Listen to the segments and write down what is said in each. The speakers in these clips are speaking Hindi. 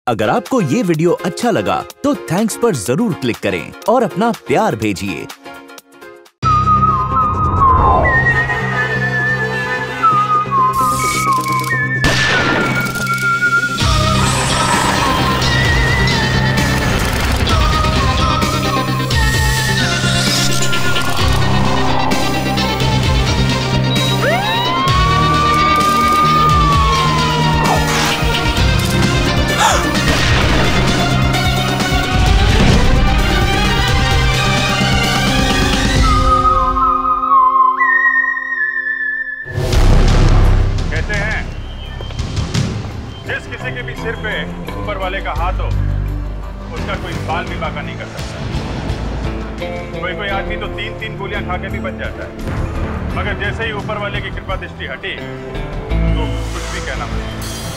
अगर आपको ये वीडियो अच्छा लगा तो थैंक्स पर जरूर क्लिक करें और अपना प्यार भेजिए। मगर जैसे ही ऊपर वाले की कृपा दृष्टि हटी तो कुछ भी कहना पड़ा।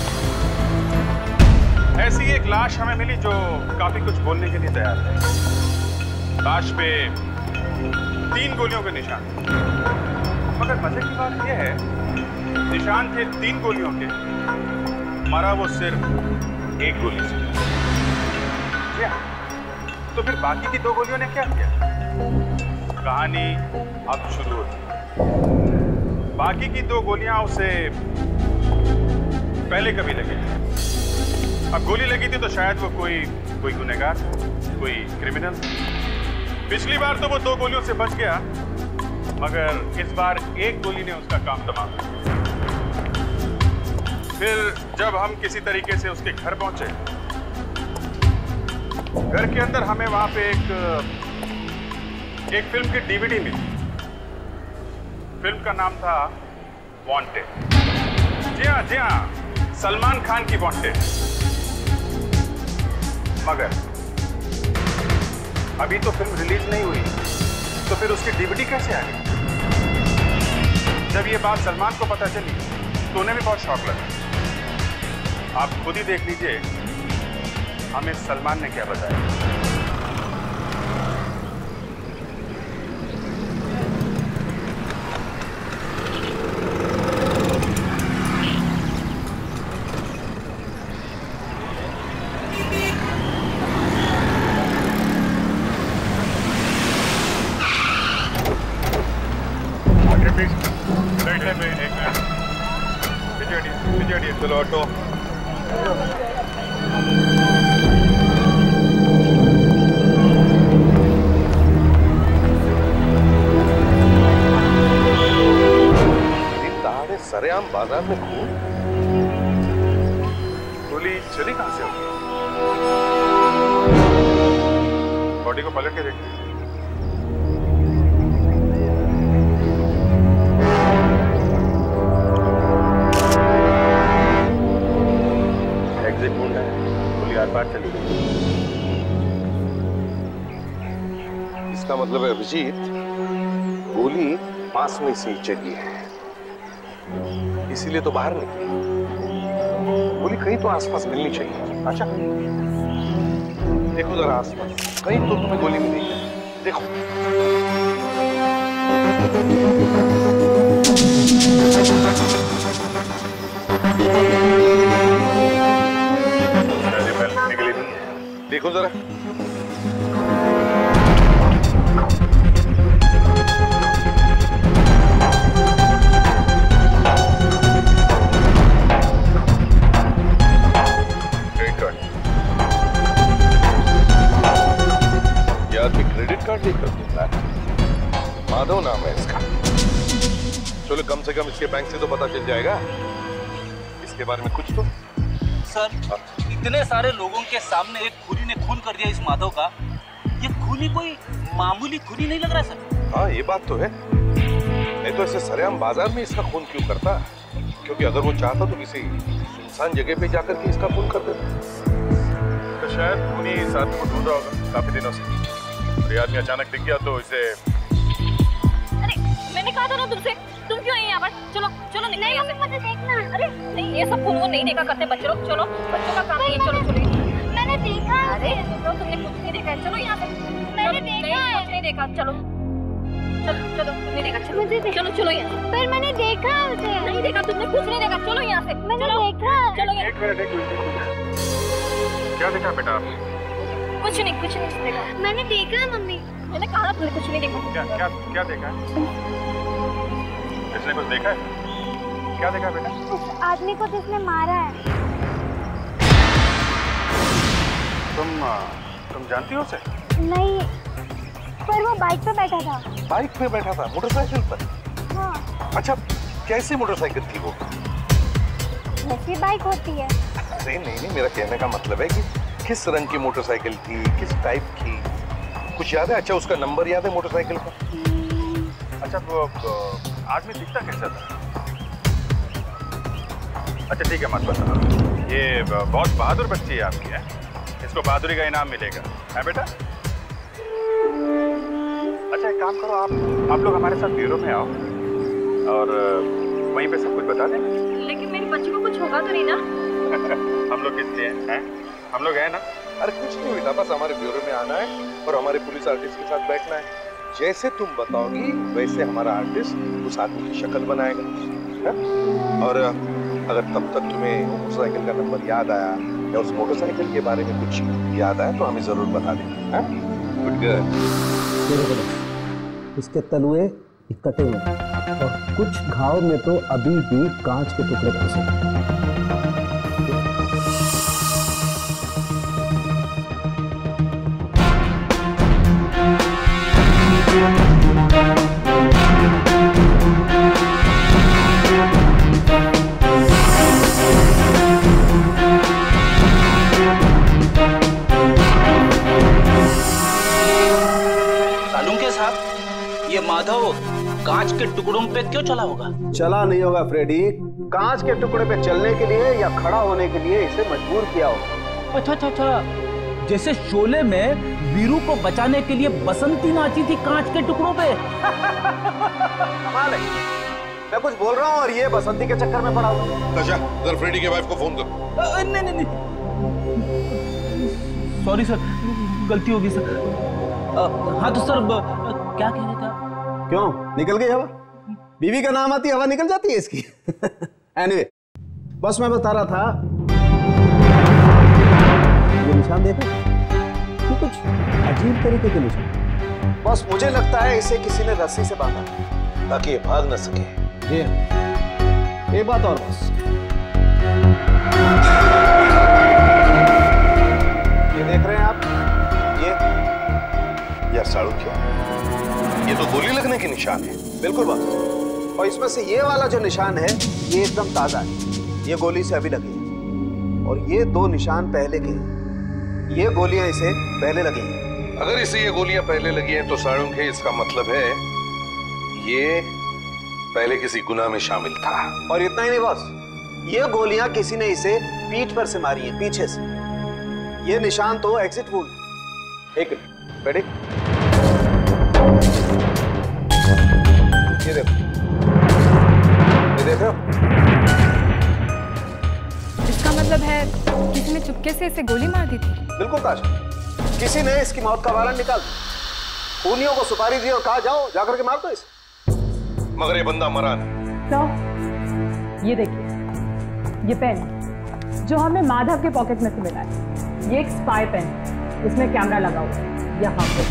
ऐसी एक लाश हमें मिली जो काफी कुछ बोलने के लिए तैयार है। लाश पे 3 गोलियों के निशान, मगर मजे की बात यह है निशान थे 3 गोलियों के, मरा वो सिर्फ 1 गोली से। क्या तो फिर बाकी की 2 गोलियों ने क्या किया? कहानी अब शुरू होती है। बाकी की 2 गोलियां उसे पहले कभी लगी थी। अब गोली लगी थी तो शायद वो कोई गुनहगार, कोई क्रिमिनल। पिछली बार तो वो 2 गोलियों से बच गया, मगर इस बार 1 गोली ने उसका काम तमाम किया। फिर जब हम किसी तरीके से उसके घर पहुंचे, घर के अंदर हमें वहां पे एक फिल्म की DVD मिली। फिल्म का नाम था वांटेड। जी हाँ, सलमान खान की वांटेड। मगर अभी तो फिल्म रिलीज नहीं हुई, तो फिर उसकी DVD कैसे आ गई? जब ये बात सलमान को पता चली तो उन्हें भी बहुत शौक लगा। आप खुद ही देख लीजिए हमें सलमान ने क्या बताया। चलो ऑटो। दहाड़े सरेआम बाजार में खून, गोली चली कहां से होगी? बॉडी को पलट के देखते हैं। चली गई। इसका मतलब है अभिजीत गोली पास में से चली है, इसीलिए तो बाहर निकली। गोली कहीं तो आसपास मिलनी चाहिए। अच्छा देखो जरा आसपास, कहीं तो तुम्हें गोली मिली है? देखो। देखो जरा। क्रेडिट कार्ड, ये आदमी क्रेडिट कार्ड लेकर देता है। माधव नाम है इसका। चलो कम से कम इसके बैंक से तो पता चल जाएगा इसके बारे में कुछ तो। सर इतने सारे लोगों के सामने एक खूनी ने खून कर दिया इस माधव का। ये खूनी कोई मामूली खूनी नहीं लग रहा सर। हाँ ये बात तो है, नहीं तो ऐसे सरेआम बाजार में इसका खून क्यों करता? क्योंकि अगर वो चाहता तो किसी सुनसान जगह पे जाकर के इसका खून कर देता। तो शायद खूनी साथ में ढूंढ रहा होगा काफी दिनों से। ये आदमी अचानक दिख गया तो इसे। अरे मैंने कहा था ना तुमसे, तुम क्यों यहाँ पर? चलो चलो निकलो यहाँ से। मुझे देखना। अरे नहीं, ये सब खून वो नहीं देखा करते बच्चों। चलो बच्चों का काम है। चलो चलो। मैंने देखा। अरे तुमने कुछ नहीं देखा है, चलो यहाँ से। मैंने देखा है। कुछ नहीं देखा, चलो चलो चलो। तुमने देखा? चलो चलो चलो यहाँ से। पर मैंने देखा उसे। नहीं देखा तुमने, कुछ नहीं देखा। चलो यहाँ से। मैंने देखा। चलो एक मिनट। क्या देखा बेटा आपने? कुछ नहीं देखा। मैंने देखा है मम्मी। मैंने कहा तुमने कुछ नहीं देखा। क्या देखा है? इसने कुछ देखा है? क्या देखा बेटा? उस आदमी को जिसने मारा है। तुम जानती हो उसे? नहीं, पर वो बाइक पे बैठा था। बाइक पे बैठा था? मोटरसाइकिल पर? हाँ। अच्छा, कैसी मोटरसाइकिल थी वो? वैसी बाइक होती है। अरे नहीं, मेरा कहने का मतलब है कि किस रंग की मोटरसाइकिल थी, किस टाइप की, कुछ याद है? अच्छा, उसका नंबर याद है मोटरसाइकिल का? अच्छा, वो आदमी दिखता कैसा था? अच्छा ठीक है, मत बताओ। ये बहुत बहादुर बच्ची है आपकी, है? इसको बहादुरी का इनाम मिलेगा, है बेटा? अच्छा एक काम करो, आप लोग हमारे साथ ब्यूरो में आओ और वहीं पे सब कुछ बता दें। लेकिन मेरी बच्ची को कुछ होगा तो नहीं ना? हम लोग किस लिए हैं? हम लोग हैं ना? अरे कुछ नहीं हुआ, बस हमारे ब्यूरो में आना है और हमारे पुलिस आर्टिस्ट के साथ बैठना है। जैसे तुम बताओगी वैसे हमारा आर्टिस्ट उस आदमी की शक्ल बनाएगा, है? और अगर तब तक तुम्हें मोटरसाइकिल का नंबर याद आया या उस मोटरसाइकिल के बारे में कुछ याद आया तो हमें जरूर बता देंगे। Good girl. इसके तलुए कटे हुए और कुछ घाव में तो अभी भी कांच के टुकड़े फंसे। सालुंखे साहब, ये माधव कांच के टुकड़ों पे क्यों चला होगा? चला नहीं होगा फ्रेडी, कांच के टुकड़े पे चलने के लिए या खड़ा होने के लिए इसे मजबूर किया होगा। अच्छा, जैसे शोले में वीरू को बचाने के लिए बसंती नाची थी कांच के टुकड़ों पे। कमाल है, मैं कुछ बोल रहा हूँ और ये बसंती के चक्कर में पड़ा हुआ। अच्छा, जरा फ्रेडी के वाइफ को फोन करो। नहीं, सॉरी सर, गलती होगी सर। हाँ तो सर, क्या कह रहे थे आप? क्यों निकल गई हवा? बीवी का नाम आती हवा निकल जाती है इसकी। एनीवे, बस मैं बता रहा था, ये निशान देखा, ये कुछ अजीब तरीके के निशान। बस मुझे लगता है इसे किसी ने रस्सी से बांधा ताकि ये भाग न सके। ये बात और बस। ये देख रहे हैं आप? यार सालुंखे, ये तो गोली लगने के निशान है। बिल्कुल बस, और इसमें से ये वाला जो निशान है ये एकदम ताजा है, ये गोली से अभी लगी है। और ये दो निशान पहले के हैं, ये गोलियां इसे पहले लगी हैं। अगर इसे ये गोलियां पहले लगी हैं तो सालुंखे इसका मतलब है ये पहले किसी गुनाह में शामिल था। और इतना ही नहीं बस, ये गोलियां किसी ने इसे पीठ पर से मारी हैं, पीछे से। ये निशान तो एग्जिट वुंड। एक रेडी, ये देखो, ये देख रहे हो? इसका मतलब है किसी ने चुपके से इसे गोली मार दी थी। बिल्कुल ताशा, किसी ने इसकी मौत का वारंट निकाल दिया, खूनियों को सुपारी दी और कहा जाओ जाकर के मार दो इसे। मगर ये बंदा मरा नहीं। तो ये देखिए, ये पेन जो हमें माधव के पॉकेट में से मिला है, ये एक स्पाई पेन है, इसमें कैमरा लगा हुआ है यहाँ पे।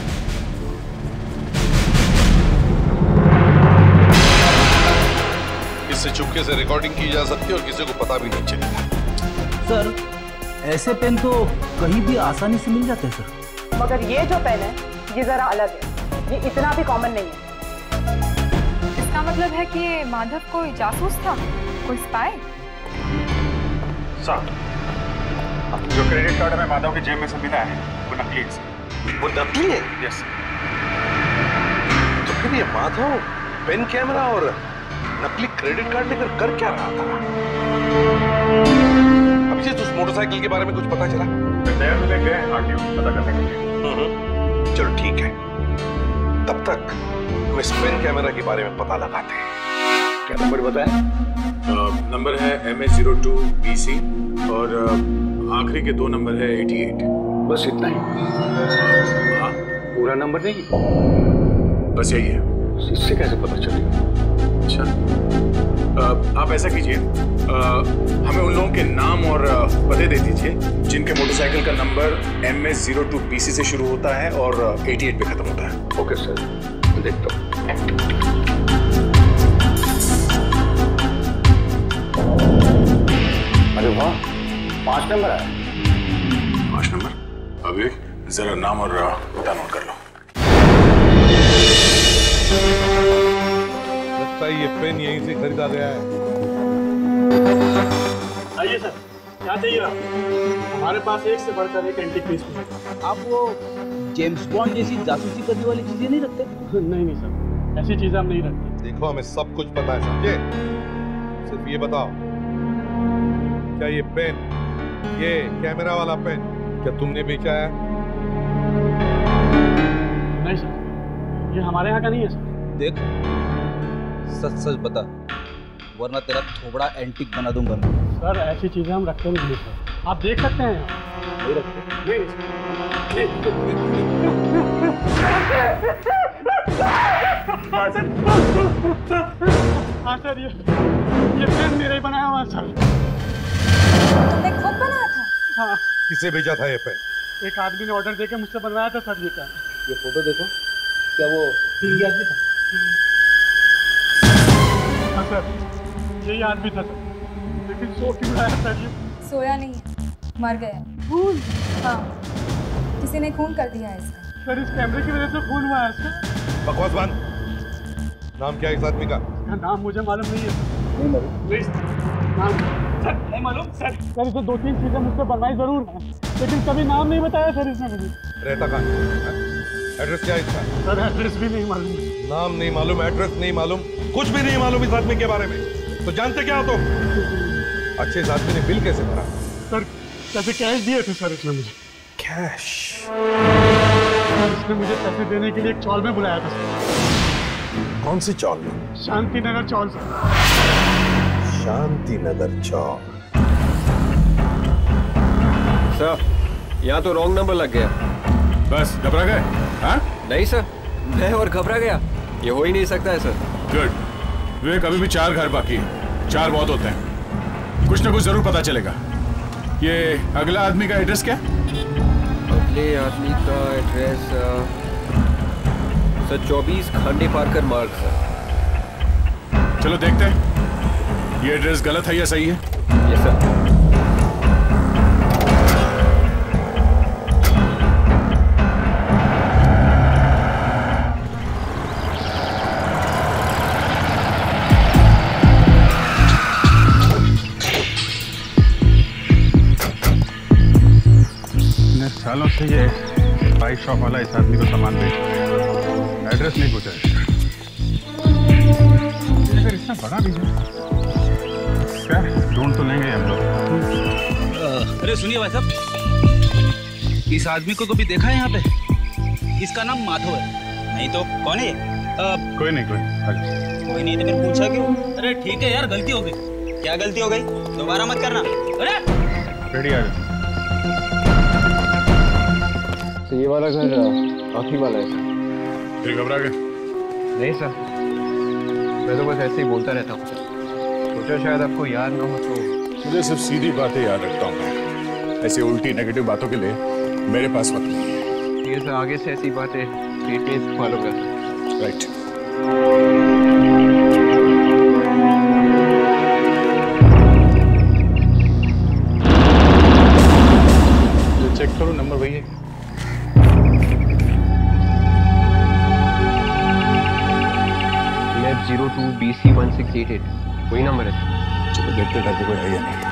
इससे चुपके से रिकॉर्डिंग की जा सकती है और किसी को पता भी नहीं चलेगा। सर, ऐसे पेन तो कहीं भी आसानी से मिल जाते हैं सर। मगर ये जो पेन है ये जरा अलग है, ये इतना भी कॉमन नहीं है। इसका मतलब है कि माधव कोई जासूस था, कोई स्पाई? साहब, जो क्रेडिट कार्ड हमें माधव की जेब में से मिला है वो नकली है। वो नकली है? यस। तो फिर ये माधव पेन कैमरा और नकली क्रेडिट कार्ड लेकर कर क्या रहा था? अभिजीत, उस मोटरसाइकिल के बारे में कुछ पता चला? दया में गए आरटीओ पता करने के लिए। चलो ठीक है, तब तक हम इस पेन कैमरा के बारे में पता लगाते हैं। क्या नंबर बताएं? नंबर है MA02BC और आखिरी के 2 नंबर है 88। बस इतना ही? हाँ, पूरा नंबर नहीं? बस यही है। इससे कैसे पता चलेगा? अच्छा, आप ऐसा कीजिए, हमें उन लोगों के नाम और पते दे दीजिए जिनके मोटरसाइकिल का नंबर MS02BC से शुरू होता है और 88 पे खत्म होता है। ओके सर, देखता हूँ। अरे वाह, 5 नंबर आया। 5 नंबर? अभी जरा नाम और पता नोट कर लो। लगता है ये पेन यहीं से खरीदा गया है। आइए सर, क्या चाहिए आप? हमारे पास एक से बढ़कर एक एंटीक पीस है। आप वो जेम्स बॉन्ड जैसी जासूसी करने वाली चीजें नहीं रखते? नहीं सर, ऐसी चीजें हम नहीं रखते। देखो, हमें सब कुछ पता है, समझे? सिर्फ ये बताओ, क्या ये पेन, ये कैमरा वाला पेन, क्या तुमने बेचा है? नहीं सर, ये हमारे यहाँ का नहीं है सर। देख, सच सच बता, वरना तेरा थोबड़ा एंटीक बना दूंगा मैं। सर, ऐसी चीजें हम रखते नहीं सर, आप देख सकते हैं। नहीं रखते? हाँ सर, ये पेन मेरा ही बनाया हुआ सर। तुमने खुद बनाया था? हाँ। किसे भेजा था ये पेन? एक आदमी ने ऑर्डर देके मुझसे बनवाया था सर ये पेन। ये फोटो देखो, क्या वो यही आदमी था? हाँ सर, यही आदमी था सर, लेकिन सो क्यों रहा है सर ये? सोया नहीं है, मर गया। खून? हाँ, किसी ने खून कर दिया है इसका। सर, इस कैमरे की वजह से खून हुआ है इसका। बकवास बंद। नाम क्या है इस आदमी का? नाम मुझे मालूम नहीं है। नहीं मालूम? नाम सर नहीं मालूम सर। सर, इसे 2-3 चीजें मुझसे बनवाई जरूर है, लेकिन कभी नाम नहीं बताया सर इसने मुझे। रहता कहाँ है? एड्रेस क्या है इसका? सर, एड्रेस भी नहीं मालूम। नाम नहीं मालूम, एड्रेस नहीं मालूम, कुछ भी नहीं मालूम इस आदमी के बारे में। तो जानते क्या हो तुम? अच्छे, इस आदमी ने बिल कैसे भरा? सर, पैसे कैश दिए थे सर इसने मुझे। कैश? इसने मुझे पैसे देने के लिए एक चौल में बुलाया था सर। कौन सी चौल में? शांति नगर चौल सर। शांति नगर चौल। सर, यहाँ तो रॉन्ग नंबर लग गया। बस घबरा गए? हाँ? नहीं सर, मैं और घबरा गया, ये हो ही नहीं सकता है सर। गुड। विवेक, अभी भी 4 घर बाकी है। 4 बहुत होते हैं, कुछ ना कुछ जरूर पता चलेगा। ये अगला आदमी का एड्रेस क्या? अगले आदमी का एड्रेस सर 24 खांडे पार्कर मार्ग सर। चलो देखते हैं ये एड्रेस गलत है या सही है। Yes sir. सालों से ये बाइक शॉप वाला इस आदमी को सामान बेच रहा है, एड्रेस नहीं पूछा है। अगर इतना बड़ा बिजनेस, क्या ढूंढ तो लेंगे हम लोग। अरे सुनिए भाई साहब, इस आदमी को कभी देखा है यहाँ पे? इसका नाम माधव है। नहीं तो कौन है? कोई नहीं, कोई नहीं तो फिर पूछा क्यों? अरे ठीक है यार, गलती हो गई। क्या गलती हो गई? दोबारा मत करना। अरे रेडी आ जाओ। तो ये वाला घर आखिरी वाला है सर। फिर घबरा गए? नहीं सर, मैं तो बस ऐसे ही बोलता रहता हूँ सर, सोचा शायद आपको याद ना हो तो। मुझे सिर्फ सीधी बातें याद रखता हूँ, ऐसी उल्टी नेगेटिव बातों के लिए मेरे पास वक्त नहीं है। ये सर, आगे से ऐसी बातें स्ट्रिक्टली फॉलो कर सर। राइट। चेक करो, नंबर वही है। मैप 02BC1688 वही नंबर है। चलो देखते रहते कोई है या नहीं।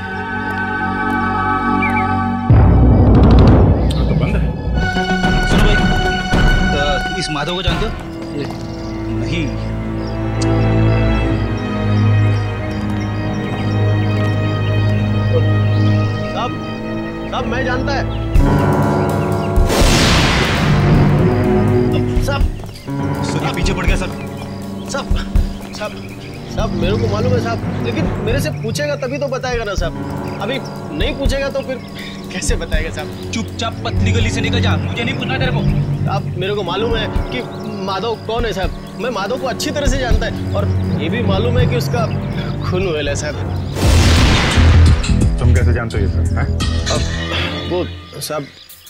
तो बंद है। सुनो भाई, इस माधव को जानते हो? नहीं। सब मैं जानता है। सब सुनिए, पीछे पड़ गया सर। सब सब सब मेरे को मालूम है साहब, लेकिन मेरे से पूछेगा तभी तो बताएगा ना साहब। अभी नहीं पूछेगा तो फिर कैसे बताएगा साहब? चुपचाप पतली गली से निकल जा, मुझे नहीं पूछना तेरे को। अब मेरे को मालूम है कि माधव कौन है साहब। मैं माधव को अच्छी तरह से जानता है और ये भी मालूम है कि उसका खून हुए है साहब। तुम कैसे जानते हो ये सब? अब वो साहब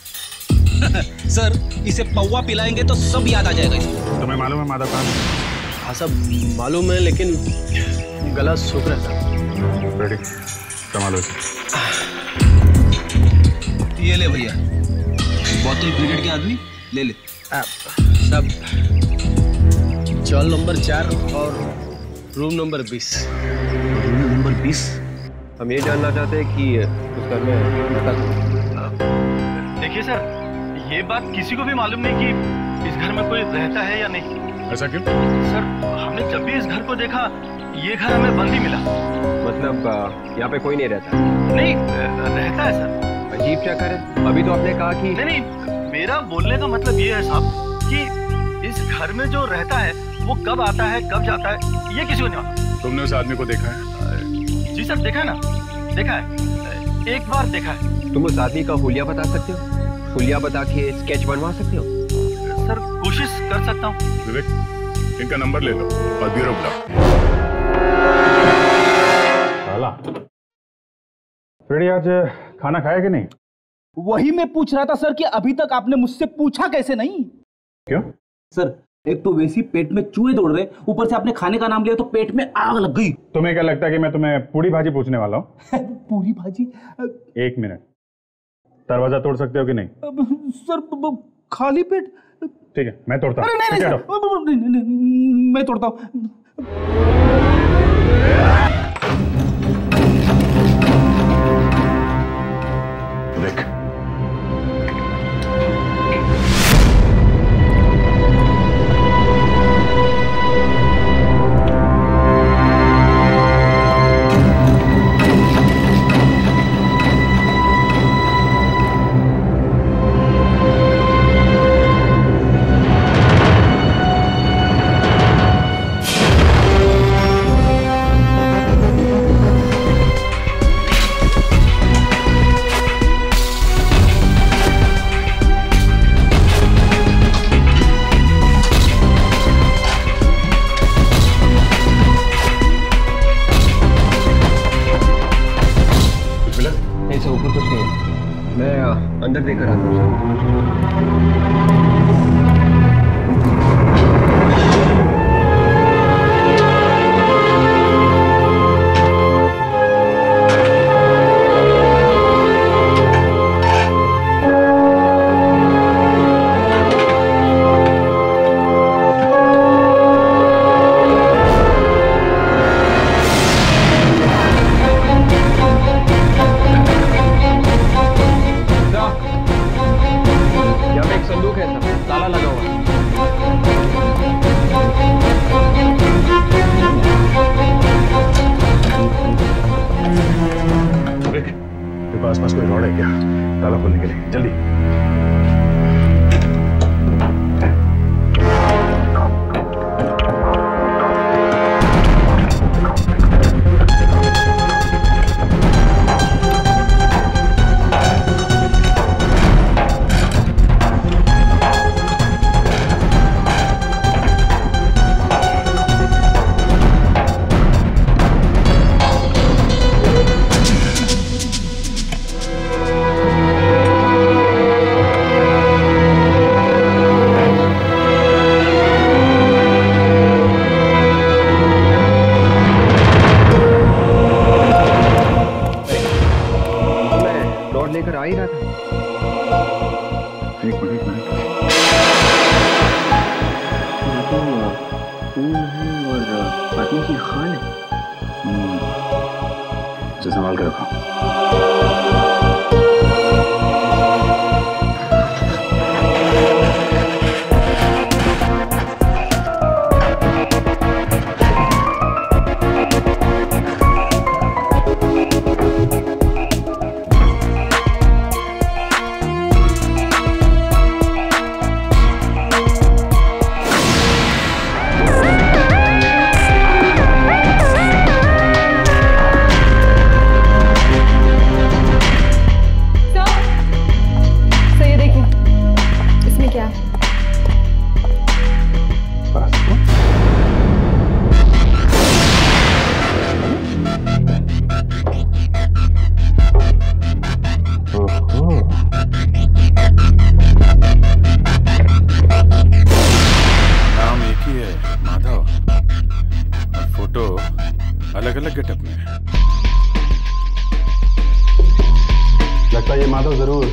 सर इसे पौवा पिलाएंगे तो सब याद आ जाएगा इसको। तुम्हें मालूम है माधव कहाँ है? हाँ साहब मालूम है, लेकिन गला सूख रहा था। रेडी, संभालो। ये ले भैया, बोतल ब्रिगेड के आदमी ले ले। साहब चॉल नंबर 4 और रूम नंबर 20। Room number 20? हम ये जानना चाहते हैं कि उस घर में देखिए सर, ये बात किसी को भी मालूम नहीं कि इस घर में कोई रहता है या नहीं। ऐसा क्यों? सर हमने जब भी इस घर को देखा ये घर हमें बंद ही मिला। मतलब यहाँ पे कोई नहीं रहता? नहीं रहता है सर। अजीब चक्कर है, अभी तो आपने कहा कि नहीं, मेरा बोलने का मतलब ये है साहब कि इस घर में जो रहता है वो कब आता है कब जाता है ये किसी को नहीं मालूम। तुमने उस आदमी को देखा है? जी सर देखा है ना, देखा है, एक बार देखा है। तुम उस आदमी का हुलिया बता सकते हो? हुलिया बता के स्केच बनवा सकते हो? सर कोशिश कर सकता हूँ। विवेक, इनका नंबर ले लो और ब्यूरो बुलाओ। फ्रेडी आज खाना खाया कि नहीं? वही मैं पूछ रहा था सर कि अभी तक आपने मुझसे पूछा कैसे नहीं? क्यों? सर एक तो वैसे ही पेट में चूहे दौड़ रहे, ऊपर से आपने खाने का नाम लिया तो पेट में आग लग गई। तुम्हें क्या लगता है कि मैं तुम्हें पूरी भाजी पूछने वाला हूँ? पूरी भाजी? 1 मिनट, दरवाजा तोड़ सकते हो कि नहीं? सर खाली पेट? ठीक है मैं तोड़ता हूँ। मैं तोड़ता हूँ। अंदर देकर आता हूँ। आसपास कोई रॉड है क्या ताला खोलने के लिए? जल्दी।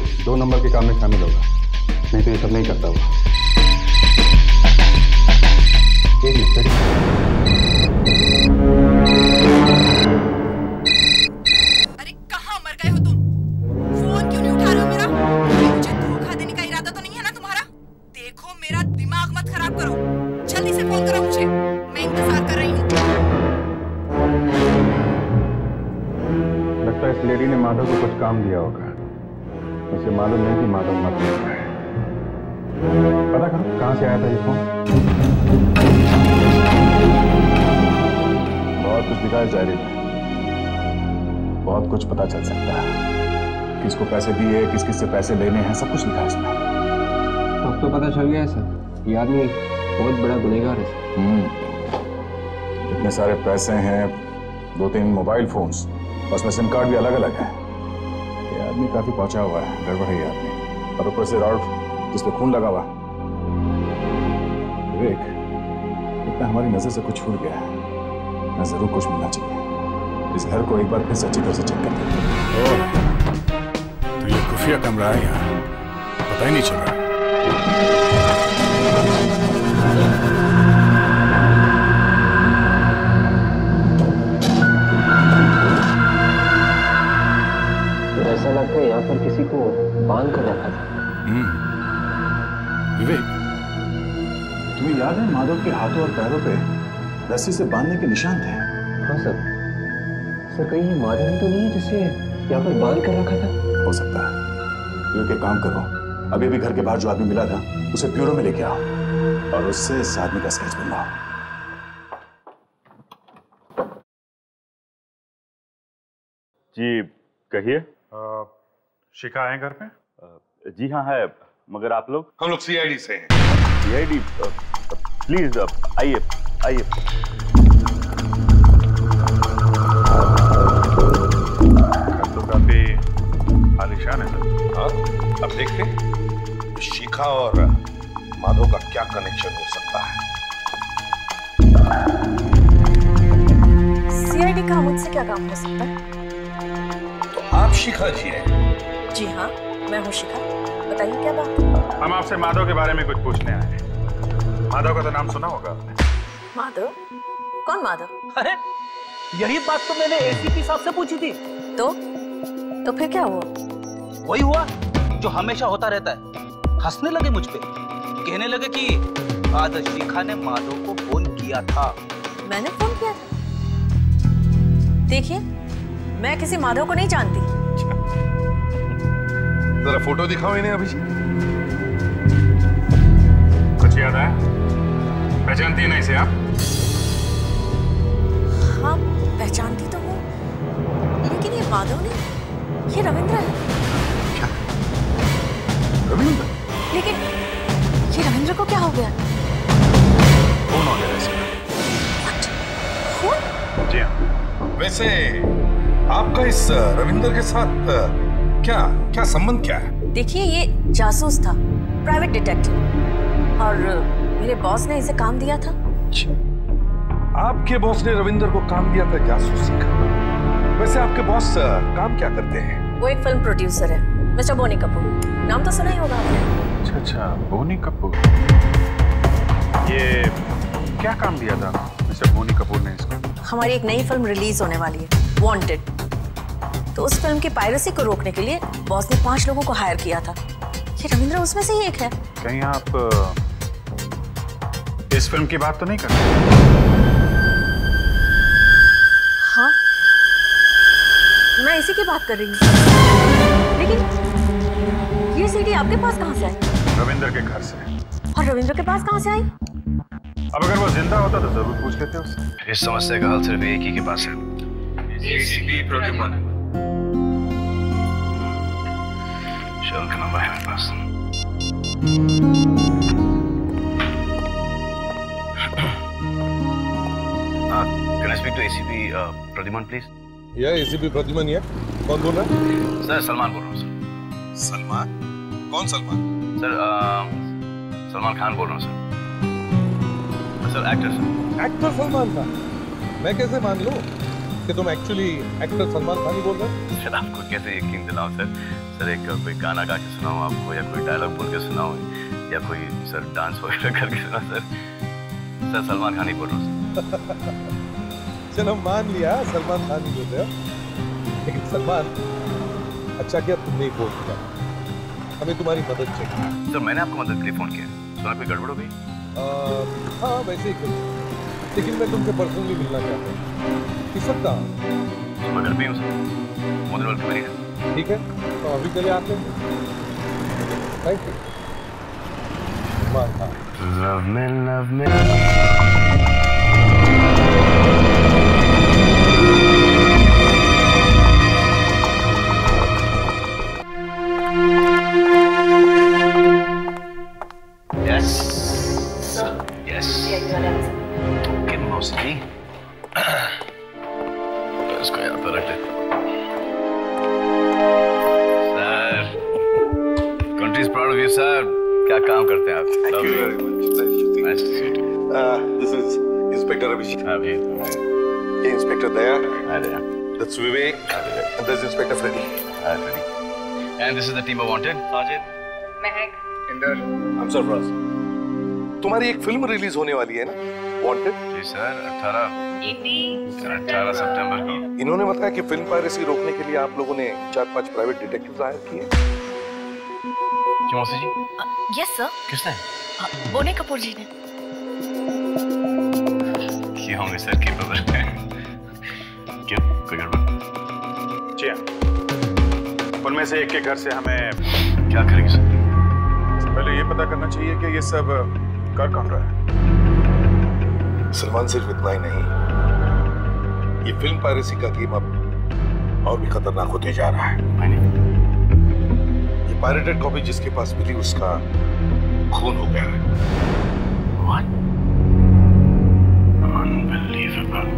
2 नंबर के काम में शामिल होगा, नहीं तो ये सब नहीं करता हुआ। अरे कहाँ मर गए हो तुम? फोन क्यों नहीं उठा रहे हो मेरा? मुझे धोखा देने का इरादा तो नहीं है ना तुम्हारा? देखो मेरा दिमाग मत खराब करो, जल्दी से फोन करो मुझे, मैं इंतजार कर रही हूँ। लगता है इस लेडी ने माधव को कुछ काम दिया होगा, उसे मालूम नहीं कि माधव मर चुका है। पता करो कहाँ से आया था ये फोन। बहुत कुछ दिखा है जाहिर है, बहुत कुछ पता चल सकता है, किसको पैसे दिए, किस किस से पैसे लेने हैं, सब कुछ लिखा है इसमें। अब तो पता चल गया है सर, ये आदमी बहुत बड़ा गुनहगार है। इतने सारे पैसे हैं, 2-3 मोबाइल फोन्स, उसमें सिम कार्ड भी अलग अलग है। ये आदमी काफी पहुंचा हुआ है, गड़बड़ है ये आदमी। और ऊपर से रॉड जिसपे खून लगा हुआ। विवेक, इतना हमारी नजर से कुछ छूट गया है, मैं जरूर कुछ मिलना चाहिए। इस घर को एक बार फिर से अच्छी तरह से चेक करते हैं। तो ये खुफिया कमरा है यहाँ, पता ही नहीं चल रहा। तो ऐसा लगता है यहाँ पर किसी को बांध कर रखा था। विवेक, तुम्हें याद है माधव के हाथों और पैरों पे रस्सी से बांधने के निशान थे? हाँ सर। सर कहीं ये माधव ही तो नहीं है जिसे यहाँ पर बांध कर रखा था? हो सकता है। विवेक एक काम करो, अभी भी घर के बाहर जो आदमी मिला था उसे ब्यूरो में लेके आओ और उससे इस आदमी का स्केच बनवाओ। जी कहिए। शिका है घर पे? जी हाँ है, मगर आप लोग? हम लोग CID से हैं। CID, प्लीज आइए आइए। तो काफी आलीशान है सर। हाँ, अब देखते हैं शिखा और माधव का क्या कनेक्शन हो सकता है। CID का मुझसे क्या काम हो सकता है? तो आप शिखा जी हैं? जी हाँ, मैं हूँ शिखा। बताइए क्या बात है? हम आपसे माधव के बारे में कुछ पूछने आए हैं। माधव का तो नाम सुना होगा आपने। माधव? कौन माधव? अरे यही बात तो मैंने ACP साहब से पूछी थी। तो फिर क्या हुआ? वही हुआ जो हमेशा होता रहता है। हंसने लगे मुझ पे, कहने लगे कि आज शिखा ने माधव को फोन किया था। मैंने फोन किया था? देखिए, मैं किसी माधव को नहीं जानती। जरा फोटो दिखाओ इन्हें अभिजीत। कुछ याद आया? पहचानती है ना इसे आप? हाँ, पहचानती तो हूँ, लेकिन ये माधव नहीं, ये रविंद्र है। क्या? रविंद्र? लेकिन ये रविंद्र को क्या हो गया? कौन हो गया ऐसे? कौन? जी हाँ। वैसे आपका इस रविंद्र के साथ क्या संबंध क्या है? देखिए, ये जासूस था, प्राइवेट डिटेक्टिव, और मेरे बॉस ने इसे काम दिया था। आपके बॉस ने रविंद्र को काम दिया था जासूसी का? वैसे आपके बॉस काम क्या करते हैं? वो एक फिल्म प्रोड्यूसर है, मिस्टर बोनी कपूर। नाम तो सुना ही होगा आपने। अच्छा, बोनी कपूर। ये क्या काम दिया था मिस्टर बोनी कपूर ने इसको? हमारी एक नई फिल्म रिलीज होने वाली है, वांटेड। तो उस फिल्म की पायरेसी को रोकने के लिए बॉस ने 5 लोगों को हायर किया था। ये रविंद्र उसमें से ही एक है। कहीं आप इस फिल्म की बात तो नहीं कर रहे? हाँ, मैं इसी की बात कर रही हूँ। लेकिन ये CD आपके पास कहाँ से आई? रविंद्र के घर से। और रविंद्र के पास कहाँ से आई? अब अगर वो जिंदा होता तो जरूर पूछ लेते उससे। इस समस्या का हल सिर्फ एक ही के पास है, ACP प्रद्युमन। शोल का नंबर है मेरे पास। Can I speak to ACP Pradyuman please? यह ACP प्रद्युमन है। कौन बोल रहा है? सर सलमान बोल रहा हूँ सर। सलमान? कौन सलमान? सर सलमान खान बोल रहा हूँ sir. Sir actor sir. Actor Salman Khan? मैं कैसे मान लूं? कि तुम एक्चुअली एक्टर सलमान खान ही बोल रहे हो? सर आपको कैसे यकीन दिलाऊं सर? सर एक कोई गाना गा के सुनाऊं आपको, या कोई डायलॉग बोल के सुनाऊं, या कोई सर डांस वगैरह करके सुनाऊं सर? सर सलमान खान ही बोल रहा हूँ। चलो मान लिया सलमान खान ही बोल रहे हो, लेकिन सलमान अच्छा क्या तुम नहीं बोल दिया, हमें तुम्हारी मदद चाहिए। सर मैंने आपको मदद के लिए फोन किया, सुना कोई गड़बड़ हो गई? हाँ वैसे ही करूँ, लेकिन मैं तुमसे पर्सनली मिलना चाहता हूँ। किस वक्त कहाँ? मैं घर पे हूँ सर, मोदी वाल कमरे है। ठीक है, तो अभी चले आते हैं। Thank you. Love me, love me. Yes. Sir. Yes. Okay, mostly. इसको यहाँ पर रख दे। Sir, country is proud of you, sir. क्या काम करते हैं आप? Thank you very much. Nice to see you. This is Inspector Abhijeet. Abhijeet. Hey, Inspector Daya. Hi, Daya. That's Vivek. Hi, Vivek. And this is Inspector Freddy. Hi, Freddy. And this is the team of wanted. Sajid. Mahak. Inder. I'm Sarfraz. तुम्हारी एक फिल्म रिलीज होने वाली है ना, वांटेड? जी सर, 18 सितंबर को। इन्होंने बताया कि फिल्म पायरेसी रोकने के लिए आप लोगों ने 4-5 प्राइवेट डिटेक्टिव्स हायर किए। क्यों मौसी जी? Yes sir. किसने? बोने कपूर जी ने। क्यों होंगे सर की खबर? क्यों कोई गड़बड़? जी हाँ, उनमें से एक के घर से हमें क्या करेंगे सर? पहले ये पता करना चाहिए कि ये सब कर कौन रहा है। सलमान सिर्फ इतना ही नहीं, ये फिल्म पायरेसी का गेम अब और भी खतरनाक होते जा रहा है। ये पायरेटेड कॉपी जिसके पास मिली उसका खून हो गया है। What? Unbelievable.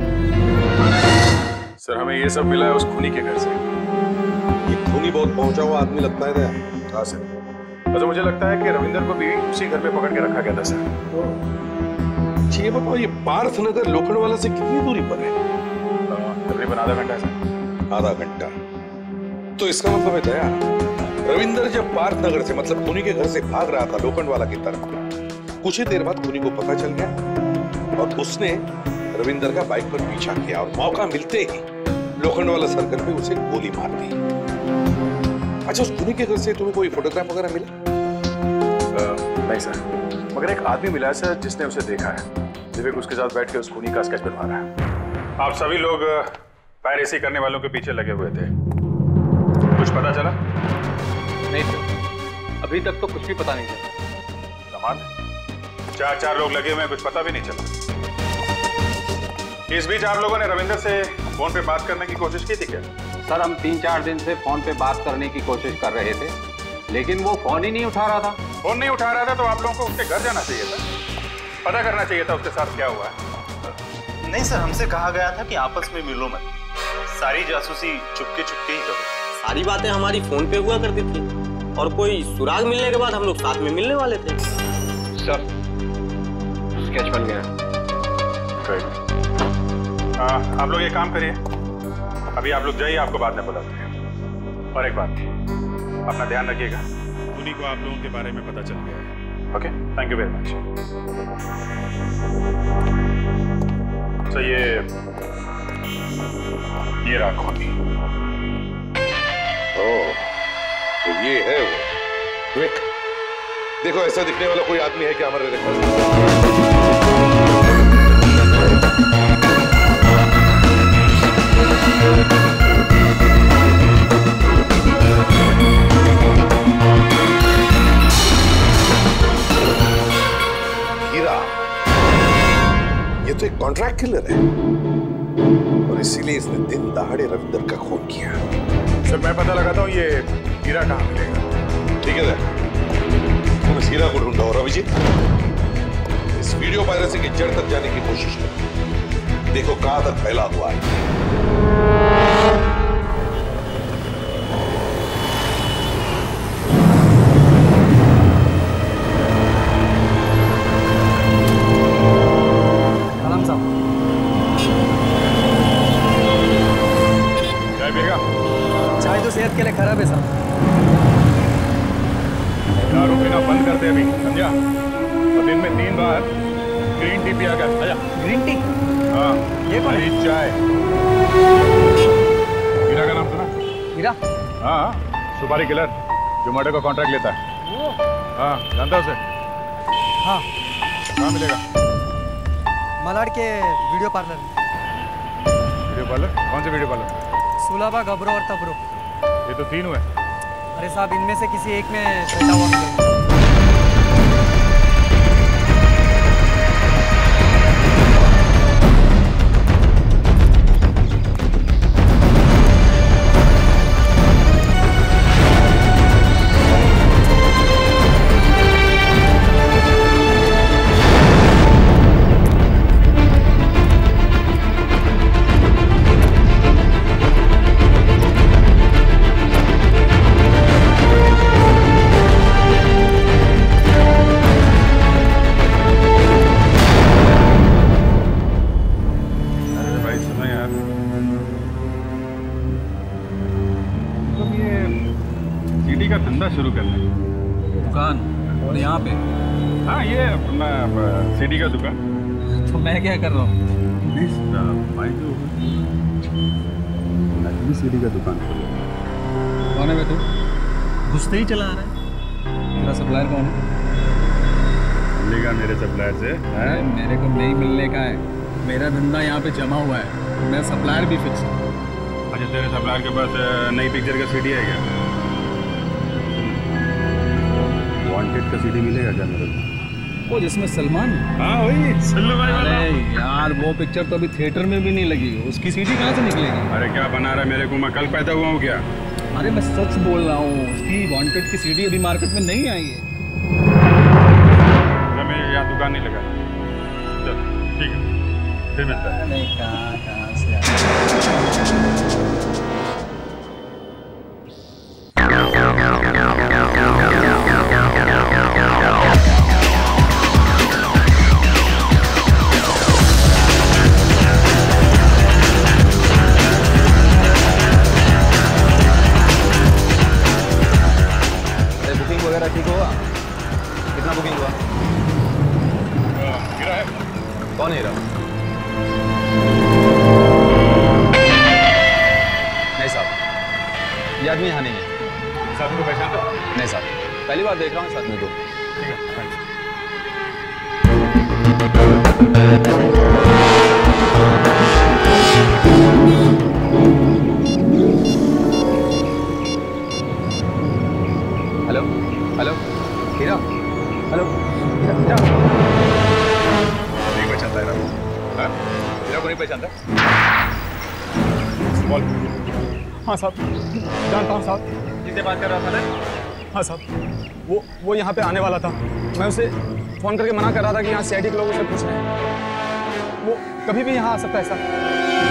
सर हमें ये सब मिला है उस खूनी के घर से। ये खूनी बहुत पहुंचा हुआ आदमी लगता है दया। हाँ सर, तो मुझे लगता है कि रविंदर को भी उसी घर में पकड़ के रखा गया था सर। ये बताओ, ये पार्थनगर लोखंडवाला से कितनी दूरी पर है? तकरीबन आधा घंटा सर। आधा घंटा? तो इसका मतलब है दया, रविंदर जब पार्थनगर से मतलब खूनी के घर से भाग रहा था लोखंडवाला की तरफ, कुछ ही देर बाद खूनी को पता चल गया और उसने रविंदर का बाइक पर पीछा किया और मौका मिलते ही लोखंडवाला सर्कल पे उसे गोली मार दी। अच्छा, उस खूनी के घर से तुम्हें कोई फोटोग्राफ वगैरह मिला? नहीं सर, मगर एक आदमी मिला है सर जिसने उसे देखा है। विवेक उसके साथ बैठ के उस खूनी का स्केच बनवा रहा है। आप सभी लोग पायरेसी करने वालों के पीछे लगे हुए थे, कुछ पता चला? नहीं सर, अभी तक तो कुछ भी पता नहीं चला। कमाल है, 4 लोग लगे हुए हैं, कुछ पता भी नहीं चला। इस बीच आप लोगों ने रविंदर से फोन पे बात करने की कोशिश की थी क्या? सर हम 3-4 दिन से फोन पे बात करने की कोशिश कर रहे थे, लेकिन वो फोन ही नहीं उठा रहा था। फोन नहीं उठा रहा था तो आप लोगों को उसके घर जाना चाहिए था, पता करना चाहिए था उसके साथ क्या हुआ है। नहीं सर, हमसे कहा गया था कि आपस में मिलो मत, सारी जासूसी चुपके चुपके ही करो। सारी बातें हमारी फोन पे हुआ करती थी और कोई सुराग मिलने के बाद हम लोग साथ में मिलने वाले थे। सर स्केच बन गया। आप लोग ये काम करिए, अभी आप लोग जाइए, आपको बाद में बताते हैं। और एक बात, अपना ध्यान रखिएगा, खूनी को आप लोगों के बारे में पता चल गया है। Okay, thank you very much. तो ये रहा खूनी। ओह, तो ये है वो विवेक। देखो, ऐसा दिखने वाला कोई आदमी है क्या हमारे रिकॉर्ड? ये तो एक कॉन्ट्रैक्ट किलर है और इसीलिए इसने दिन दहाड़े रविंदर का खून किया। सर मैं पता लगाता हूँ ये हीरा कहाँ मिलेगा। ठीक है, तुम इस हीरा को ढूंढो और अभिजीत इस वीडियो पायरेसी की जड़ तक जाने की कोशिश करो, देखो कहां तक फैला हुआ है। करते हैं अभी, समझा? और दिन में 3 बार ग्रीन टी पिया कर। आजा। Green tea? हाँ। ये कौन है? चाय। हीरा का नाम सुना? हीरा? हाँ, सुपारी किलर जो मर्डर का कॉन्ट्रैक्ट लेता है। हाँ, जानता है उसे? हाँ। कहाँ मिलेगा? मलाड के वीडियो पार्लर में। Video parlour? कौन से वीडियो पार्लर? सुलाबा, गबरो और तबरो। ये तो 3 हुए। अरे साहब, इनमें से किसी एक में बैठा हुआ मिलेगा। शुरू करना है दुकान। और यहाँ पे? हाँ, ये अपना सीडी का दुकान। तो मैं क्या कर रहा हूँ? भाई तो सीडी का दुकान कौन है बे तू? घुसते ही चला आ रहा है। मेरा सप्लायर कौन है? मिलेगा मेरे सप्लायर से? मेरे को नहीं मिलने का है, मेरा धंधा यहाँ पे जमा हुआ है, मेरा सप्लायर भी फिक्स है। अच्छा, तेरे सप्लायर के पास नई पिक्चर का सीडी है क्या? वांटेड का सीडी मिलेगा क्या मेरे को? वो जिसमें सलमान? हाँ वही सलमान। अरे यार, वो पिक्चर तो अभी थिएटर में भी नहीं लगी, उसकी सीडी कहाँ से निकलेगी? अरे क्या बना रहा है मेरे को? मैं कल पैदा हुआ हूँ क्या? अरे मैं सच बोल रहा हूँ, उसकी वांटेड की सीडी अभी मार्केट में नहीं आई है। मैं यहाँ दुकान नहीं लगा। चल ठीक है, फिर मिलता है। नहीं, कहाँ से आ ठीक हुआ? कितना बुकिंग हुआ? हीरा है। कौन हीरा? नहीं साहब, ये आदमी यहाँ नहीं है। साहब को पहचानते? नहीं साहब, पहली बार देख रहा हूँ साथ में। तो ठीक है, hello hello Hira, hello Hira, Hira नहीं पहचानता है? हीरा को नहीं पहचानता? बोल। हाँ साहब, जानता हूँ साहब। किससे बात कर रहा था ना? हाँ साहब, वो यहाँ पे आने वाला था। मैं उसे फोन करके मना कर रहा था कि यहाँ CID के लोग उसे पूछ रहे हैं। वो कभी भी यहाँ आ सकता है साहब।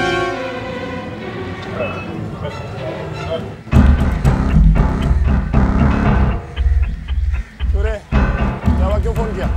क्यों फोन किया?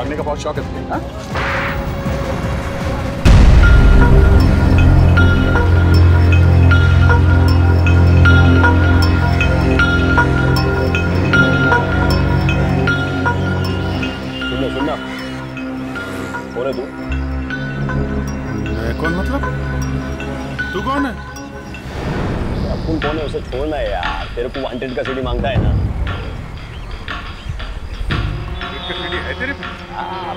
भागने का बहुत शौक है तुम्हें, हाँ? सुनना कौन है तू? मैं कौन मतलब? तू कौन है? अपुन कौन है उसे छोड़ना है यार, तेरे को वांटेड का सीडी मांगता है ना। सीडी है तेरे पे? हाँ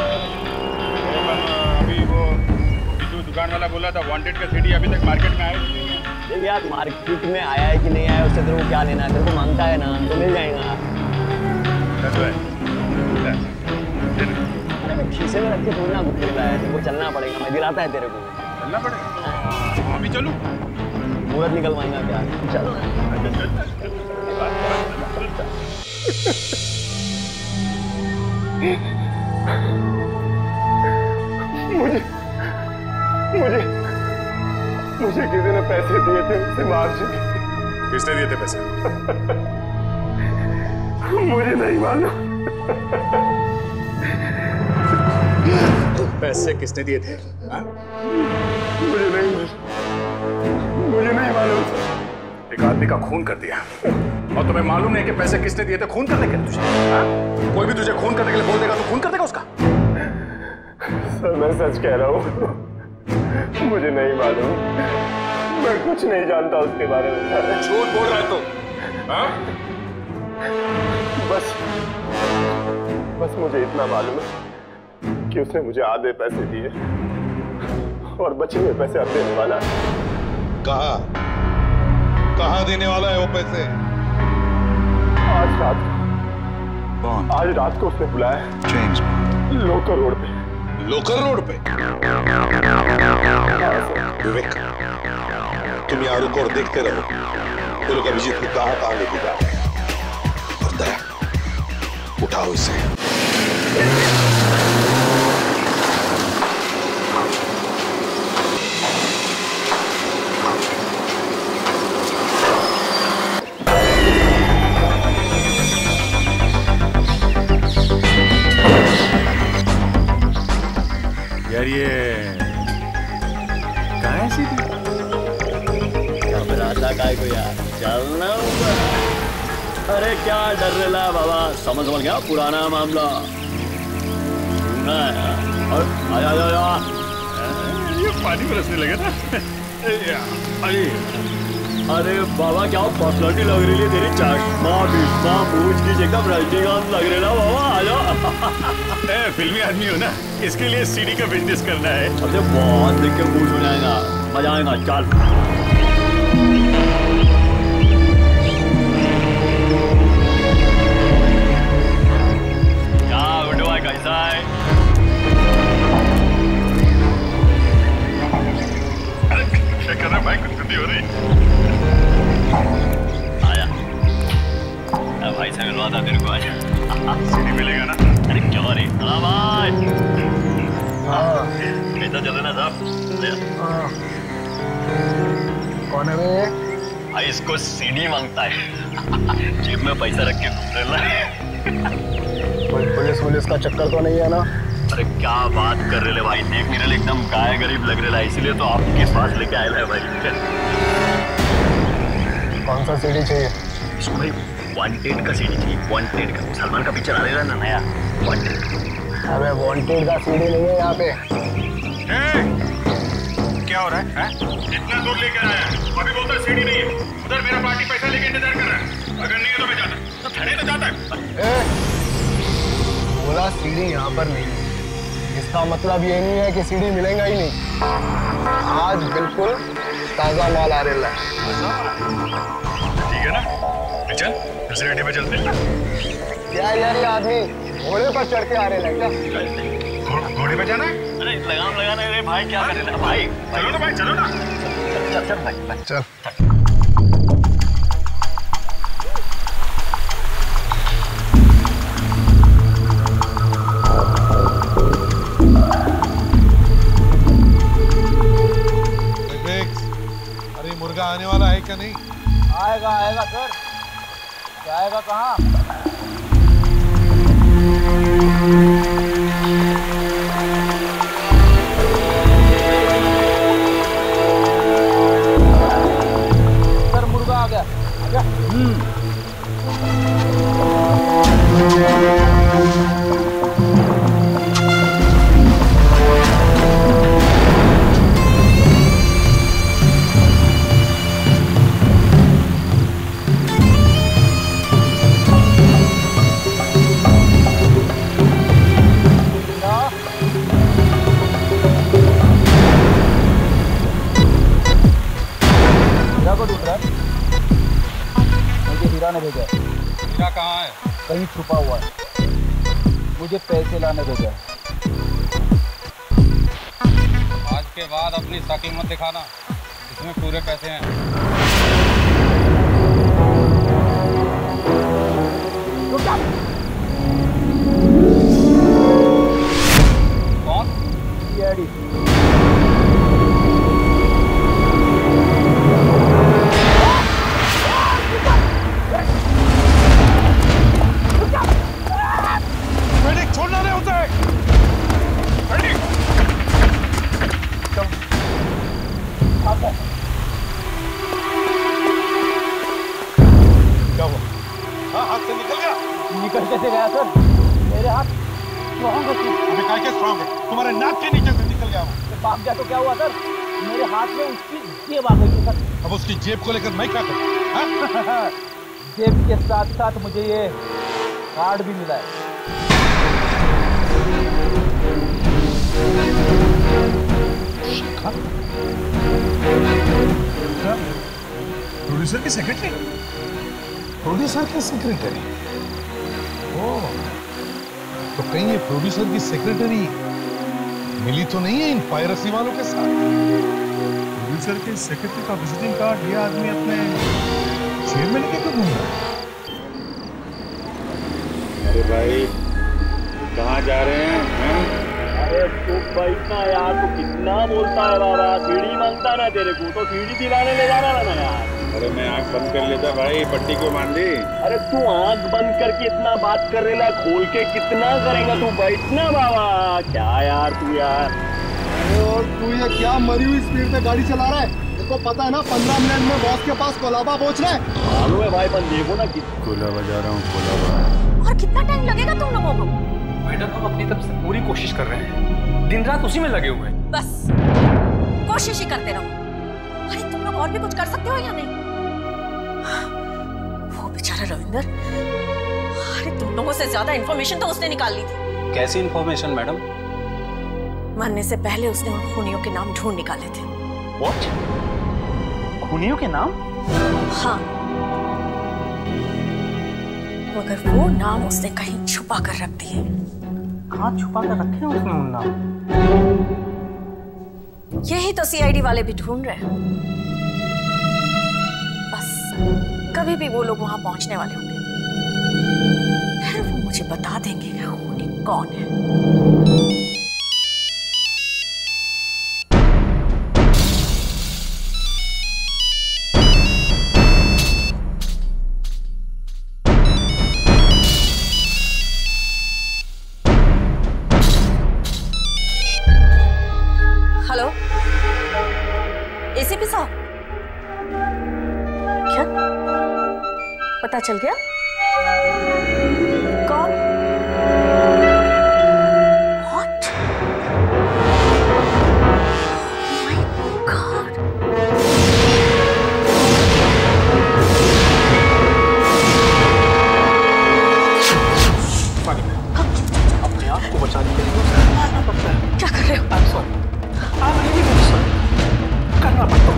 अभी वो जो दुकान वाला बोला था वांटेड का सीडी अभी तक मार्केट में आया नहीं है। देख यार, मार्केट में आया है कि नहीं आया उससे तेरे को क्या लेना है, तेरे को मांगता है ना तो मिल जाएगा। खीसे में रख के थोड़ा घूमता है, तेरे को चलना पड़ेगा, मैं दिलाता है तेरे को। चलना पड़ेगा? अभी चलूं? मुहूर्त निकलवाएगा क्या? चल मुझे किसी ने पैसे दिए थे, उसे मार चुके। किसने दिए थे पैसे? मुझे नहीं मालूम। पैसे किसने दिए थे? मुझे नहीं मालूम। एक आदमी का खून कर दिया और तुम्हें मालूम नहीं कि पैसे किसने दिए थे खून करने के लिए? तुझे कोई भी तुझे खून करने के लिए बोल देगा तो खून कर देगा उसका? सर मैं सच कह रहा हूँ, मुझे नहीं मालूम, मैं कुछ नहीं जानता उसके बारे में। झूठ बोल रहा है तू? बस मुझे इतना मालूम है कि उसने मुझे आधे पैसे दिए और बचे हुए पैसे अब देने वाला है। कहाँ देने वाला है वो पैसे? आज रात को उसने बुलाया लोकर रोड पे। लोकर रोड पे? विवेक, तुम यहाँ रुको और देखते रहो वो लोग अभिजीत को कहाँ लेके जा रहे हैं। और दया, उठाओ इसे। यार ये कहाँ है सीधी? घबराता काय को यार, चलना होगा। अरे क्या डर रहा है बाबा, समझ गया पुराना मामला। आया ये पानी बरसने लगे ना। अरे बाबा क्या पर्सनालिटी लग रही है तेरी, चश्मा बीचमा मूछ की एकदम रजनीकांत लग रही है बाबा। आजा फिल्मी आदमी हो ना, इसके लिए सीडी का बिजनेस करना है। अरे बहुत देख के खुश हो जाएगा, मजा आएगा। चल क्या गुड्डू भाई कैसा है? क्या कर रहा है भाई, कुछ हो रही? भाई से मिलवा था तेरे को आज। सीडी मिलेगा ना? अरे क्यों रे भाई, कैसा चल रहा साहब? कौन है वे? भाई इसको सीडी मांगता है, जेब में पैसा रख के घूम रहा है। कोई पुलिस का चक्कर तो नहीं है ना? अरे क्या बात कर रहे भाई, देख मेरे लिए एकदम गाय गरीब लग रहा है, इसीलिए तो आपके पास लेके आया है भाई। कौन सा सीडी चाहिए? इसको भाई वांटेड का सीडी चाहिए, वांटेड का। सलमान का पिक्चर आ रहा है ना नया, वांटेड। अबे वांटेड का सीडी नहीं है यहाँ पे। क्या हो रहा है? इतना दूर लेकर आया, अभी बोलता है सीडी नहीं है। उधर मेरा पार्टी पैसा लेके इंतजार कर रहा है, अगर नहीं है तो मैं जाता, तो थाने तो जाता है। बोला सीडी यहाँ पर नहीं है, इसका मतलब ये नहीं है कि सीडी मिलेगा ही नहीं। आज बिल्कुल ताजा माल आ रहा है। ठीक है ना, चल दूसरे अड्डे पे चलते हैं। क्या यार, ये आदमी घोड़े पर चढ़ के आ रहे हैं क्या? घोड़े पे जाना है? अरे लगाम लगाने रे भाई, क्या कर रहे हैं भाई? चलो ना भाई, चलो ना। चल भाई चल। मुर्गा आने वाला है क्या? नहीं आएगा सर, जाएगा कहाँ? हीरा कहाँ है? कहीं छुपा हुआ है, मुझे पैसे लाने भेजा है। आज के बाद अपनी शक्ल मत दिखाना, इसमें पूरे पैसे हैं। कौन? C.I.D। छोड़ना नहीं उसे। क्या हुआ? हाँ, हाथ से निकल गया। निकल कैसे गया सर? मेरे हाथ स्ट्रॉन्ग है। अबे काय के स्ट्रॉन्ग है? तुम्हारे नाक के नीचे से निकल गया वो। भाग गया तो क्या हुआ सर? मेरे हाथ में उसकी जेब आ गई सर। अब उसकी जेब को लेकर मैं क्या करूं? जेब के साथ साथ मुझे ये कार्ड भी मिला है। प्रोड्यूसर की सेक्रेटरी? प्रोड्यूसर की सेक्रेटरी? ओह, तो कहीं ये प्रोड्यूसर की सेक्रेटरी मिली तो नहीं है इन पायरेसी वालों के साथ? प्रोड्यूसर के सेक्रेटरी का विजिटिंग कार्ड ये आदमी अपने जेब में लेके क्यों घूम रहा है? अरे भाई कहाँ जा रहे हैं? अरे तू बैठना यार, तू कितना बोलता है बाबा, सीढ़ी मांगता ना तेरे को, तो सीढ़ी दिलाने ले जाना ना यार। अरे मैं आंख बंद कर लेता भाई, पट्टी क्यों बांध दी? अरे तू आंख बंद करके इतना बात कर रहा, खोल के कितना करेगा? तू बैठना बाबा। क्या यार तू यार, तू ये क्या मरी हुई स्पीड में गाड़ी चला रहा है? देखो पता है ना 15 मिनट में बॉस के पास कोलाबा पहुंच रहा है। मालूम है भाई, पर देखो ना कोलाबा जा रहा हूँ, कोलाबा। और कितना टाइम लगेगा तुम लोगों को? मैडम हम अपनी तरफ से पूरी कोशिश कर रहे हैं, दिन रात उसी में लगे हुए हैं। बस कोशिश ही करते रहो। अरे तुम लोग और भी कुछ कर सकते हो या नहीं? वो बेचारा रविंदर, अरे तुम लोगों से ज्यादा इंफॉर्मेशन तो उसने निकाल ली थी। कैसी इंफॉर्मेशन मैडम? मरने से पहले उसने उन खूनियों के नाम ढूंढ निकाले थे। What? खूनियों के नाम? हाँ, मगर वो नाम उसने कहीं छुपा कर रख दिए। कहाँ छुपा कर रखे हैं उसने उन नाम? यही तो C.I.D वाले भी ढूंढ रहे हैं। बस कभी भी वो लोग वहां पहुंचने वाले होंगे, फिर वो मुझे बता देंगे कि खूनी कौन है। हेलो ACP साहब, क्या पता चल गया? कौन? What? My God! अपने आप को बचाने के लिए क्या कर रहे हो? करना पड़ता है।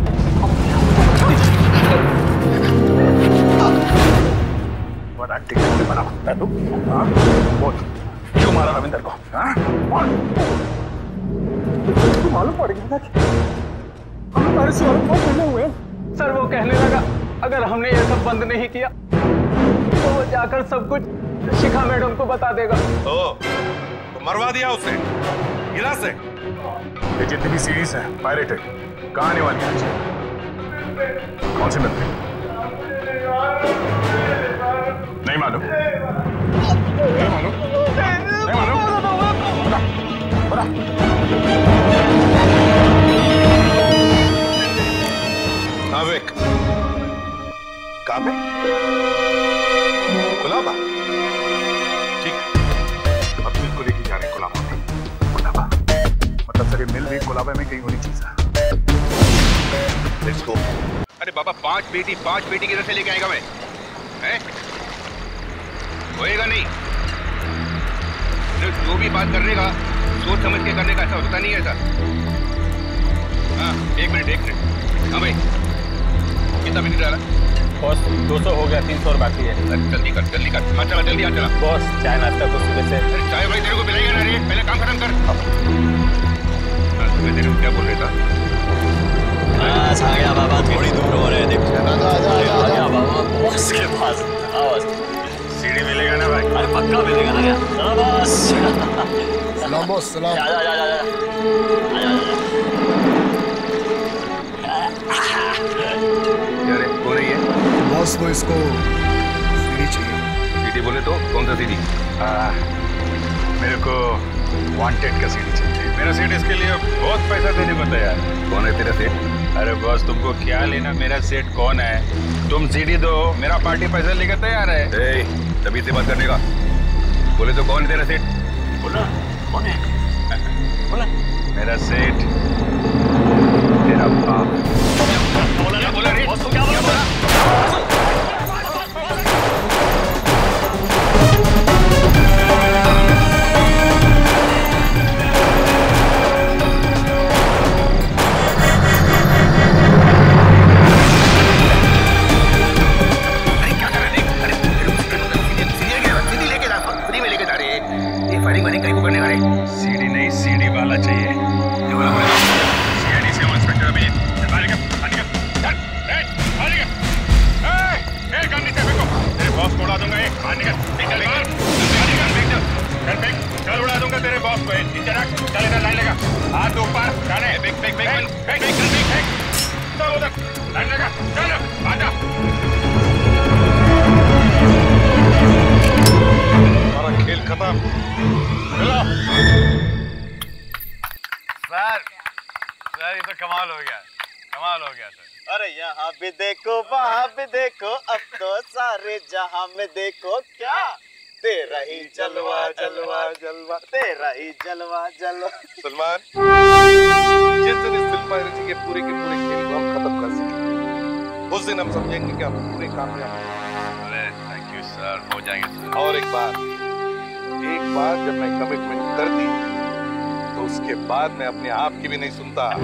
बड़ा टिकट बना सकता है तू? हाँ? बोल, क्यों मारा रविंदर को? हाँ? बोल। तू मालूम पड़ेगा ना कि हम तुम्हारे से बहुत मिले हुए। सर वो कहने लगा अगर हमने ये सब बंद नहीं किया तो वो जाकर सब कुछ शिखा मैडम को बता देगा। तो मरवा दिया उसे, गिरा से। ये जितनी भी सीरीज है पायरेटेड, कहाँ आने वाली है? कौन सी मिलती? नहीं मालूम? नहीं मालूम? नहीं मालूम? बता, बता। विवेक, कहाँ पे? गुलाबा? ठीक है, अब बिल्कुल लेके जा रहे हैं गुलाबा में। गुलाबा मतलब सर ये मिल भी गुलाबा में कहीं होनी चाहिए। Let's go. अरे बाबा पांच बेटी किधर से लेके आएगा मैं? हैं? होएगा नहीं। जो भी बात करने का सोच समझ के करने का, ऐसा होता नहीं है ऐसा। हाँ एक मिनट। हाँ भाई कितना मिनट डाला? बॉस 200 हो गया, 300 और बाकी है। जल्दी कर। हाँ चला जल्दी आ चला। बॉस चाय नाश्ता कुछ सुबह से। अरे चाय भाई तेरे को पिलाएगा ना रे, पहले काम खत्म कर। तुम्हें तेरे को क्या बोल रहा था? बस आ गया बाबा, थोड़ी दूर हो रहे हैं। देखो आ गया बाबा बॉस के पास। सीढ़ी मिलेगा ना भाई? अरे पक्का मिलेगा ना क्या? चलो बॉस। सलाम बॉस, सलाम। जा। क्या रे हो रही है? बॉस वो इसको सीढ़ी चाहिए। सीढ़ी बोले तो कौन सा सीढ़ी? मेरे को वांटेड का सीढ़ी चाहिए। मेरा सेठ इसके लिए बहुत पैसा देने को तैयार है। कौन है तेरा सेठ? अरे बॉस तुमको क्या लेना, मेरा सेठ कौन है? तुम सीढ़ी दो, मेरा पार्टी पैसा लेकर तैयार है। तभी से बात करने का। बोले तो कौन है तेरा सेठ? बोला कौन है? बोला मेरा सेठ तेरा बाप। बोला रे बॉस, क्या बोला? सीढ़ी नहीं सीढ़ी वाला चाहिए। ये वाला बोले CID से हूँ इंस्पेक्टर अभिजीत। गन नीचे फेंको, तेरे बॉस को उड़ा दूंगा। चल उड़ा दूंगा तेरे बॉस को। नीचे रख, चल इधर लाइन लगा, हाथ ऊपर, जाने फेंक चल उधर लाइन लगा, चल आजा। हमारा खेल खत्म। सर ये तो कमाल हो गया सर। अरे यहाँ भी देखो वहाँ भी देखो, अब तो सारे जहाँ में देखो क्या तेरा ही जलवा तेरा ही जलवा। सलमान, जिस दिन इस फिल्म पायरेसी के पूरे खेल को हम खत्म कर सकें, उस दिन हम समझेंगे कि हम पूरे कामयाब हैं। अरे थैंक यू सर, हो जाएंगे सर। और एक बार जब मैं कमिटमेंट कर दी तो उसके बाद मैं अपने आप की भी नहीं सुनता। देख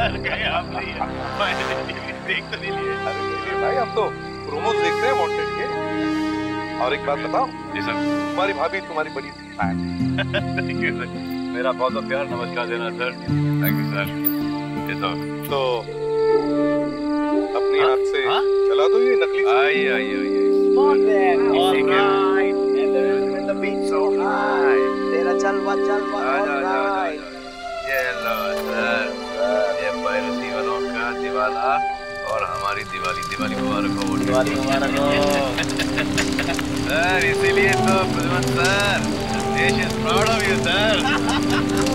तो नहीं लिए। अरे भाई हम तो प्रोमोज देखते हैं वांटेड के। और एक बात बताओ जी सर, तुम्हारी भाभी तुम्हारी बड़ी फैन है। थैंक यू सर, मेरा बहुत प्यार नमस्कार देना सर। Thank you sir. ये तो अपनी हाथ से चला दो ये नकली। आइए तेरा जलवा ये लो सर, ये पायरेसी वालों का दिवाला और हमारी दिवाली मुबारक हो। दिवाली मुबारक हो सर, इसीलिए तो प्रद्युमन सर, देश is proud of you sir.